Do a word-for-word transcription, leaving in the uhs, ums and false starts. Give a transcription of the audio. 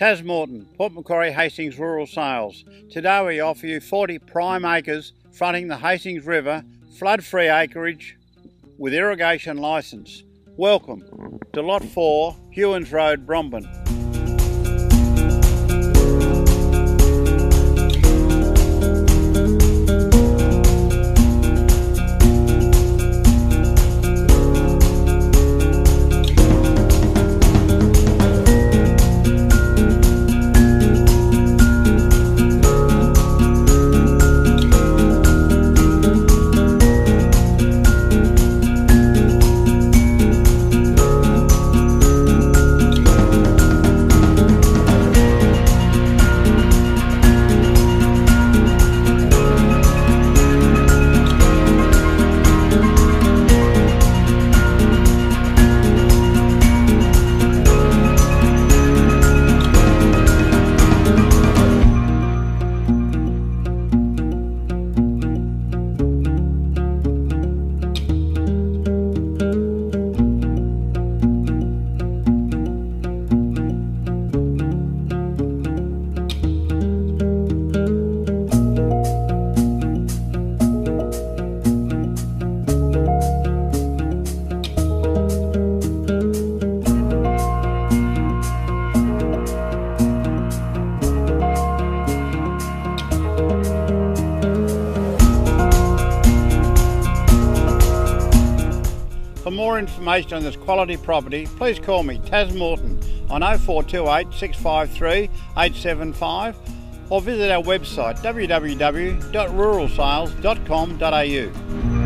Tas Morton, Port Macquarie Hastings Rural Sales. Today we offer you forty prime acres fronting the Hastings River, flood-free acreage with irrigation licence. Welcome to Lot four, Hewens Road, Brombin. For more information on this quality property, please call me, Tas Morton, on oh four two eight, six five three, eight seven five or visit our website w w w dot rural sales dot com dot a u.